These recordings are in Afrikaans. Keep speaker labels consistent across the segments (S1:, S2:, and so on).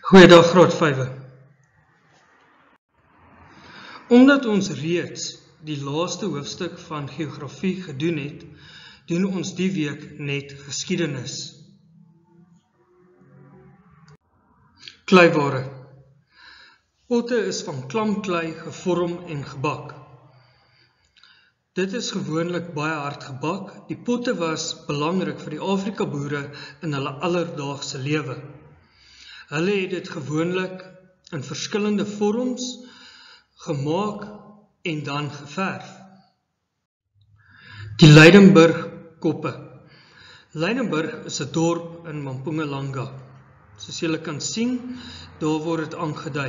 S1: Goeiedag graad 5. Omdat ons reeds die laaste hoofstuk van geografie gedoen het, doen ons die week net geskiedenis. Kleiware. Potte is van klamklei gevorm en gebak. Dit is gewoonlik baie hard gebak. Die potte was belangrik vir die Afrika boere in hulle alledaagse lewe. Hulle het dit gewoonlik in verskillende vorms gemaak en dan geverf. Die Lydenburg koppe. Lydenburg is 'n dorp in Mpumalanga. Soos julle kan sien, daar word dit aangedui.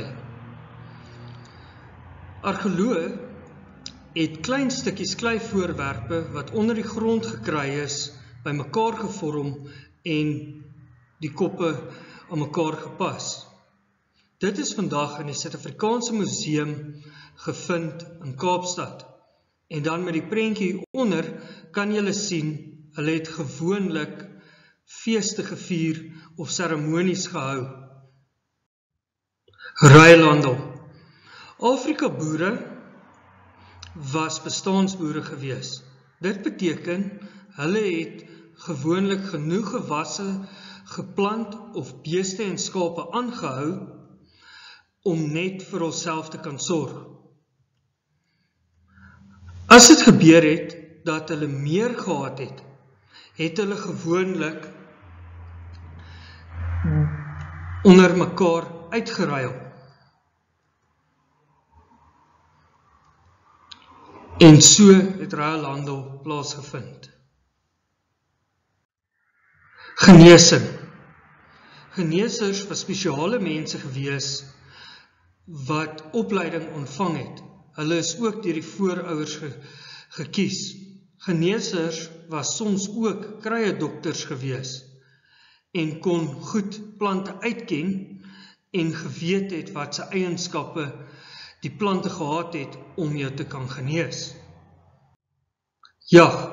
S1: Argeoloë het klein stukkies kleivoorwerpe wat onder die grond gekry is, bymekaar gevorm en die koppe aan mekaar gepas. Dit is vandag in die Suid-Afrikaanse Museum gevind in Kaapstad. En dan met die prentjie onder kan julle sien, hulle het gewoonlik feeste gevier of seremonies gehou. Ruilhandel. Afrika boere was bestaansboere gewees. Dit beteken, hulle het gewoonlik genoeg gewasse geplant of beeste en skape aangehou om net vir hulself te kan sorg. As dit gebeur het dat hulle meer gehad het, het hulle gewoonlik onder mekaar uitgeruil. En so het ruilhandel plaasgevind. Genesing. Geneesers was spesiale mense gewees wat opleiding ontvang het. Hulle is ook deur die voorouers gekies. Geneesers was soms ook kruiedokters gewees en kon goed plante uitken en geweet het wat se eienskappe die plante gehad het om jou te kan genees. Jag.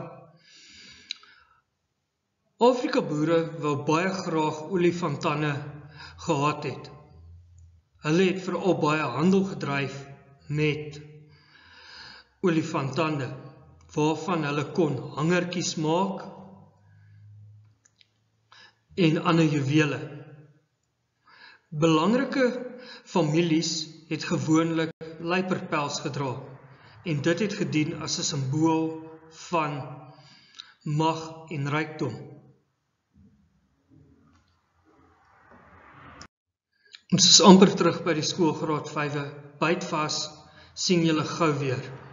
S1: Afrika boere wou baie graag olifantande gehad het. Hulle het veral baie handel gedryf met olifantande, waarvan hulle kon hangertjies maak en ander juwele. Belangrike families het gewoonlik luiperpels gedra en dit het gedien as 'n simbool van mag en rykdom. Ons is amper terug by die skoolgraad 5. Byt vas, sien julle gou weer.